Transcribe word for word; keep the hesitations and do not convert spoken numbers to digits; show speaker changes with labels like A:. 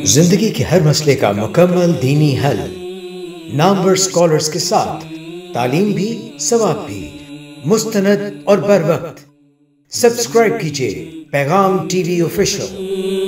A: जिंदगी के हर मसले का मुकम्मल दीनी हल, नामवर स्कॉलर्स के साथ तालीम भी सवाब भी, मुस्तनद और बर वक्त। सब्सक्राइब कीजिए पैगाम टीवी ऑफिशियल।